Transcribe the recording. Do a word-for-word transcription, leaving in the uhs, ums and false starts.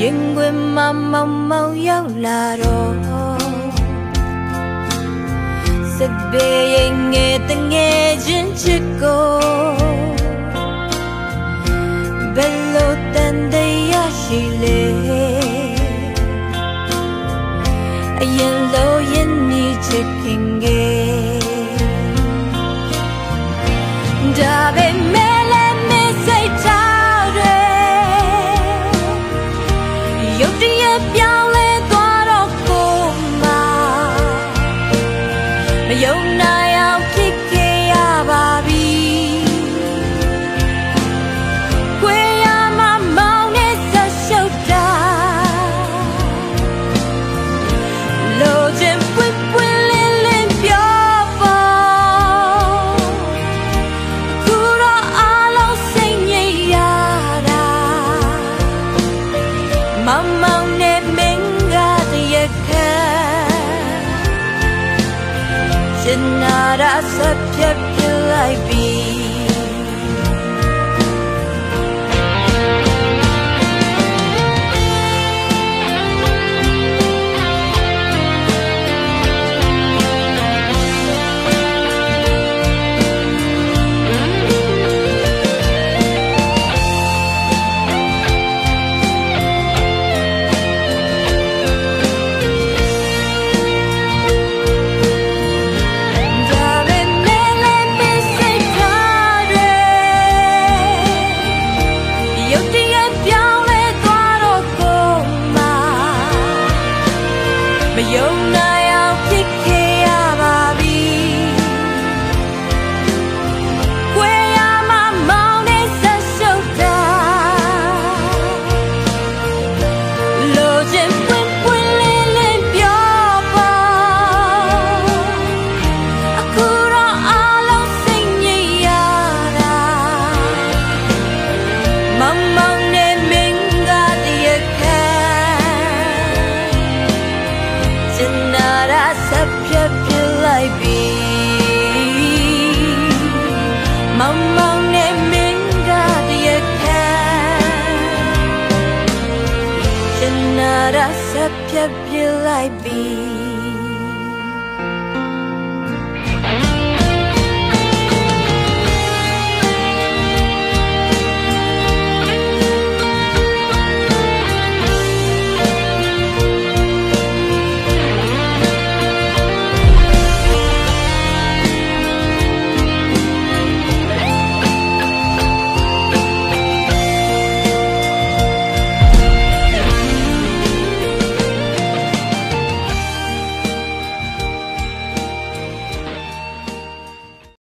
ရင်ခွင်မှာမောင်မောင်ရောက်လာတော့စပေရင်ငယ်တငယ်ချင်းချစ်ကိုဘယ်လိုတန်တရားရှိလဲအရင်လိုရင်နေချစ်ခင်ငယ်ဒါပေမဲ့လည်းမစိတ်ထားရဲရုပ်တရက်ပြောင်းလဲသွားတော့ကိုမှမယုံနိုင်အောင်ဖြစ်ခဲ့ရပါပြီခွေရမမောင်းနဲ့ဆက်ရှုပ်တာလိုချင်ပွင့်ပွင့်လင်းလင်းပြောပေါ်ခုတော့အားလုံးစိတ်ငြိမ်ရတာမောင်မောင်နဲ့မင်းကတရခံချင်နာတာဆက်ပြတ်ပြလိုက်ပြီမယုံနိုင်အောင်ဖြစ်ခဲ့ရပါပြီခွေရမမောင်းနဲ့ဆက်ရှုပ်တာလိုချင်ပွင့်ပွင့်လင်းလင်းပြောပေါ်အခုတော့အားလုံးစိတ်ငြိမ်ရတာမောင်မောင်နဲ့မင်းကတရခံဆက်ပြတ်ပြလိုက်ပြီမောင်မောင်နဲ့မင်းကတရခံချင်နာတာဆက်ပြတ်ပြလိုက်ပြီ